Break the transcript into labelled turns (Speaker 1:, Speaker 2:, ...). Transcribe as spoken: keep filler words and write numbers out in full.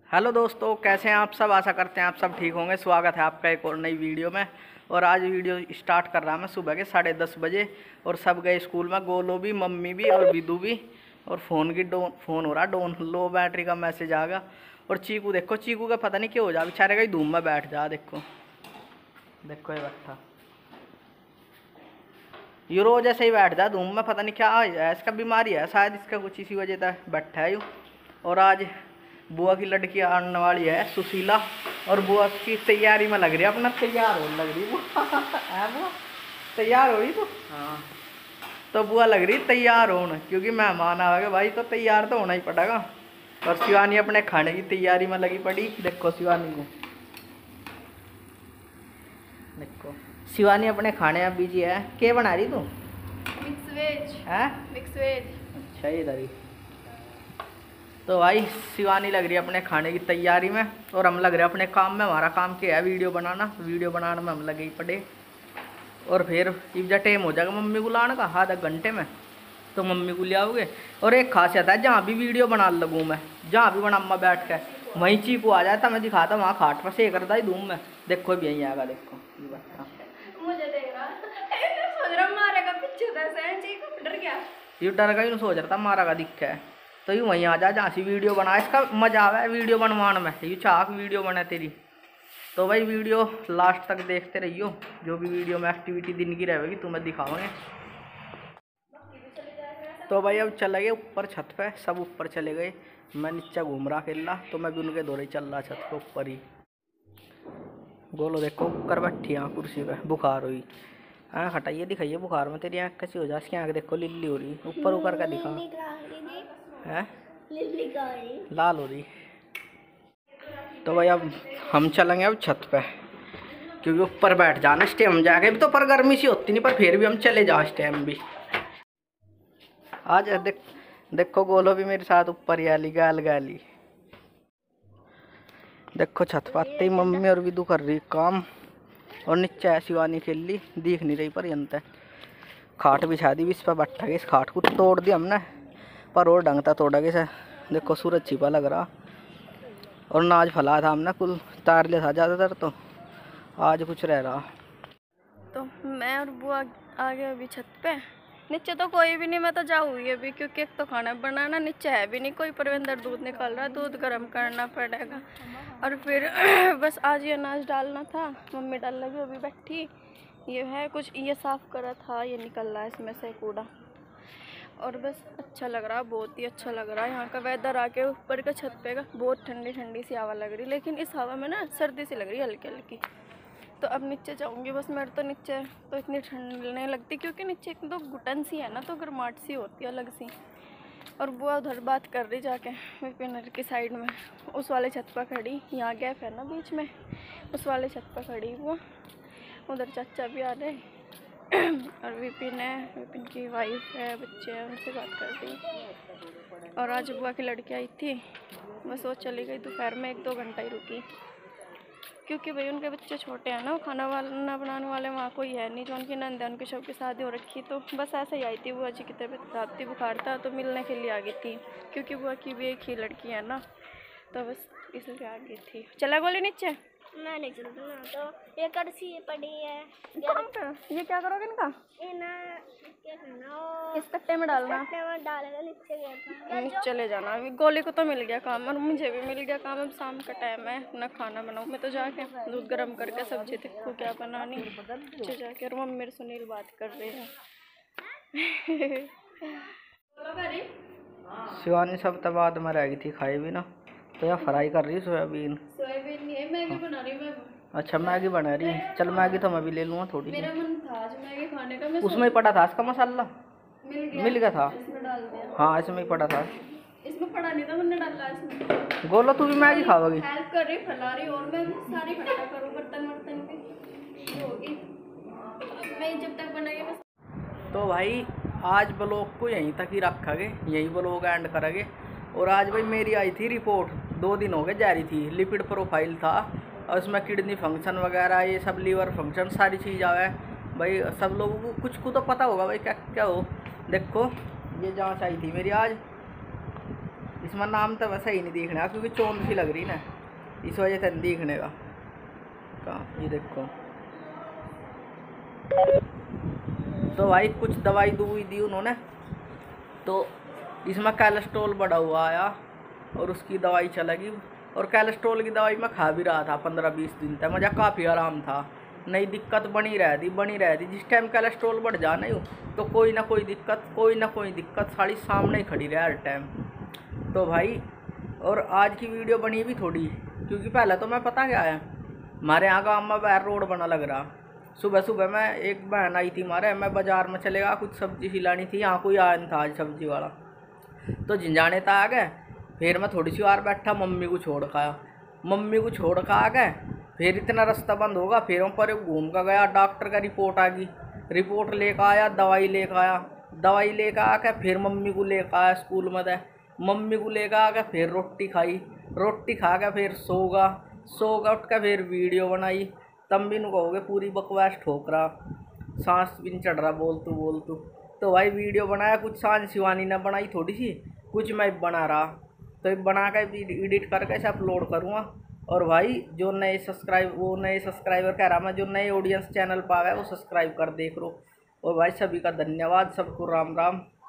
Speaker 1: Hello दोस्तों, कैसे हैं आप सब। आशा करते हैं आप सब ठीक होंगे। स्वागत है आपका एक और नई वीडियो में। और आज वीडियो स्टार्ट कर रहा मैं सुबह के साढ़े दस बजे। और सब गए स्कूल में, गोलो भी, मम्मी भी और विदू भी। और फ़ोन की डोन फ़ोन हो रहा डोन, लो बैटरी का मैसेज आ गया। और चीकू देखो, चीकू का पता नहीं क्यों हो जा, बेचारे का धूम में बैठ जा। देखो देखो ये बैठा, ये रोज ऐसे ही बैठ जा धूम में, पता नहीं क्या है इसका, बीमारी है शायद इसका कुछ, इसी वजह से बैठा है यूँ। और आज बुआ की लड़की आने वाली है सुशीला, और बुआ की तैयारी में लग रही है, अपना तैयार होने लग रही बुआ है। बुआ तैयार हो रही तो हाँ, तो बुआ लग रही तैयार होने, क्योंकि मेहमान आ गए भाई, तो तैयार तो होना ही पड़ेगा। और शिवानी अपने खाने की तैयारी में लगी पड़ी। देखो शिवानी को, देखो शिवानी अपने खाने में बिजी है। क्या बना रही तू?
Speaker 2: मिक्स वेज
Speaker 1: है,
Speaker 2: मिक्स वेज।
Speaker 1: अच्छा इधर ही। तो भाई शिवानी लग रही है अपने खाने की तैयारी में, और हम लग रहे हैं अपने काम में। हमारा काम क्या है? वीडियो बनाना। वीडियो बनाने में हम लगे ही पड़े। और फिर जब टाइम हो जाएगा मम्मी को लाने का, आधा घंटे में, तो मम्मी को ले आओगे। और एक खासियत है, जहाँ भी वीडियो बना लगूँ मैं, जहाँ भी बना मैं बैठ के, वहीं चीकू आ जाता, मैं दिखाता वहाँ खाट पर से करता ही धूम में। देखो भी यहीं आएगा, देखो
Speaker 2: मुझे देख रहा सोच रहा मारेगा पीछे से, चीकू डर गया।
Speaker 1: ये डर गई, सोच रहा था मारा का दिक्कत है, तो ये वहीं आ जा जहाँ से वीडियो बना। इसका मजा आवा है वीडियो बनवाने में, ये चाक वीडियो बने तेरी। तो भाई वीडियो लास्ट तक देखते रहियो, जो भी वीडियो में एक्टिविटी दिन की रहेगी तुम्हें दिखाओगे। तो भाई अब चले गए ऊपर छत पे, सब ऊपर चले गए। मैं नीचे घूम रहा अकेला, तो मैं भी उनके दौरे चल रहा छत पे ऊपर ही। बोलो देखो कर बैठी यहाँ कुर्सी पे, बुखार हुई। आँख हटाइए, दिखाइए बुखार में तेरी आँख कैसी हो जा। इसकी आँख देखो लिल्ली हो रही, ऊपर ऊपर का दिखा है, लाल हो रही। तो भाई अब हम चलेंगे अब छत पे, क्योंकि ऊपर बैठ जाना इस टाइम जाके भी, तो पर गर्मी सी होती नहीं, पर फिर भी हम चले जाओ इस टाइम भी। आज देख देखो गोलो भी मेरे साथ ऊपर ही आली, गाल गाली। देखो छत पर आते ही मम्मी और विदू कर रही काम, और नीचे है शिवानी खेल ली, दिख नहीं रही पर यंत है। खाट बिछा दी, इस पर बैठा गया। इस खाट को तोड़ दिया हमने, पर और ढंग था तोड़ा गया। देखो सूरज छिपा लग रहा, और नाज फैला था हमने, कुल तार लिया था ज़्यादातर, तो आज कुछ रह रहा।
Speaker 2: तो मैं और बुआ आ गए अभी छत पे। नीचे तो कोई भी नहीं, मैं तो जाऊँगी अभी, क्योंकि एक तो खाना बनाना, नीचे है भी नहीं कोई। परविंदर दूध निकाल रहा है, दूध गर्म करना पड़ेगा। और फिर बस आज ये अनाज डालना था, मम्मी डाल लगी अभी बैठी। ये है कुछ, ये साफ़ करा था, ये निकल रहा है इसमें से कूड़ा। और बस अच्छा लग रहा, बहुत ही अच्छा लग रहा है यहाँ का वेदर। आके ऊपर का छत पे का बहुत ठंडी ठंडी सी हवा लग रही, लेकिन इस हवा में ना सर्दी सी लग रही है हल्की हल्की। तो अब नीचे जाऊँगी बस। मेरे तो नीचे तो इतनी ठंड नहीं लगती, क्योंकि नीचे एक तो घुटन सी है ना, तो गर्माहट सी होती है अलग सी। और बुआ उधर बात कर रही जाके विपिनर की साइड में, उस वाले छत पर खड़ी। यहाँ गैप है ना बीच में, उस वाले छत पर खड़ी बुआ। उधर चाचा भी आ रहे, और विपिन है, विपिन की वाइफ है, बच्चे हैं, उनसे बात कर रही। और आज बुआ की लड़की आई थी, बस वो चली गई दोपहर में, एक दो घंटा ही रुकी, क्योंकि भाई उनके बच्चे छोटे हैं ना, खाना वाला बनाने वाले वहाँ कोई है नहीं। जो उनकी नंद है, उनकी सबकी शादी हो रखी, तो बस ऐसे ही आई थी। बुआ जी की तबीयत खराब थी, बुखार था, तो मिलने के लिए आ गई थी, क्योंकि बुआ की भी एक ही लड़की है ना, तो बस इसलिए आ गई थी। चला गोली नीचे,
Speaker 3: मैं नहीं चलता ना, तो ये कड़छी पड़ी है।
Speaker 2: ये क्या करोगे इनका?
Speaker 3: ना क्या करना,
Speaker 2: इस कट्टे में डालना,
Speaker 3: कट्टे में डालेगा, नीचे गिरता।
Speaker 2: नीचे ले जाना। अभी गोली को तो मिल गया काम, और मुझे भी मिल गया काम। अब शाम का टाइम है, ना खाना बनाऊँ मैं, तो जाके दूध गर्म करके सब्जी देखूँ क्या बनानी, नीचे जाके। और मम्मी मेरे सुनील बात कर रहे हैं।
Speaker 1: शिवानी सब तब बाद में रह गई थी, खाई भी ना, तो यह फ्राई कर रही है सोयाबीन।
Speaker 2: सोयाबीन नहीं है, मैगी बना रही हूँ मैं।
Speaker 1: अच्छा मैगी बना रही है, चल मैगी तो मैं भी ले लूँगा थोड़ी।
Speaker 2: मेरा मन था आज मैगी खाने का, मैं
Speaker 1: उसमें ही पड़ा था इसका मसाला,
Speaker 2: मिल गया,
Speaker 1: मिल गया था।
Speaker 2: इसमें डाल दिया।
Speaker 1: हाँ इसमें ही पड़ा था,
Speaker 2: इसमें पड़ा नहीं था, मैंने डाला इसमें।
Speaker 1: गोलो तू भी मैगी खाओगी?
Speaker 2: हेल्प कर रही, फैला रही, और मैं सारी इकट्ठा करूँ बर्तन वर्तन भी होगी, मैं जब तक बनाएगी बस।
Speaker 1: तो भाई आज ब्लॉग को यहीं तक ही रखेंगे, यही ब्लॉग एंड करेंगे। और आज भाई मेरी आई थी रिपोर्ट, दो दिन हो गए जारी थी। लिपिड प्रोफाइल था, और उसमें किडनी फंक्शन वगैरह, ये सब लीवर फंक्शन, सारी चीज़ आवे भाई। सब लोगों को कुछ को तो पता होगा भाई क्या क्या हो। देखो ये जांच आई थी मेरी आज, इसमें नाम तो वैसा ही नहीं दिखने का क्योंकि चौंध सी लग रही ना, इस वजह से नहीं दिखने का। कहाँ ये देखो। तो भाई कुछ दवाई दुई दी उन्होंने, तो इसमें कोलेस्ट्रॉल बढ़ा हुआ आया और उसकी दवाई चलेगी। और कोलेस्ट्रॉल की दवाई मैं खा भी रहा था पंद्रह बीस दिन तक, मुझे काफ़ी आराम था, नई दिक्कत बनी रहती बनी रहती जिस टाइम कोलेस्ट्रॉल बढ़ जाना ही तो कोई ना कोई दिक्कत कोई ना कोई दिक्कत साड़ी सामने ही खड़ी रहे हर टाइम। तो भाई और आज की वीडियो बनी भी थोड़ी, क्योंकि पहले तो मैं पता क्या है, हमारे यहाँ गाँव में बाहर रोड बना लग रहा। सुबह सुबह मैं एक बहन आई थी हमारे, मैं बाज़ार में चलेगा कुछ सब्जी खिलानी थी, यहाँ कोई आया नहीं था आज सब्जी वाला, तो झिंझाने तक आ गए। फिर मैं थोड़ी सी बार बैठा, मम्मी को छोड़ खाया, मम्मी को छोड़ खा आ गए। फिर इतना रास्ता बंद होगा, फिर ऊपर घूम कर गया, डॉक्टर का रिपोर्ट आ गई, रिपोर्ट लेकर आया, दवाई लेकर आया, दवाई लेकर आकर फिर मम्मी को लेकर आया स्कूल में दे, मम्मी को लेकर आकर फिर रोटी खाई, रोटी खा कर फिर सोगा, सोगा उठ कर फिर वीडियो बनाई। तब भी नु कहोगे पूरी बकवास ठोक रहा, सांस भी नहीं चढ़ रहा बोलतू बोलतू। तो भाई वीडियो बनाया, कुछ सांझ शिवानी ने बनाई थोड़ी सी, कुछ मैं बना रहा, तो बना कर एडिट करके इसे अपलोड करूँगा। और भाई जो नए सब्सक्राइब वो नए सब्सक्राइबर कह रहा मैं, जो नए ऑडियंस चैनल पर आ गए वो सब्सक्राइब कर देख लो। और भाई सभी का धन्यवाद, सबको राम राम।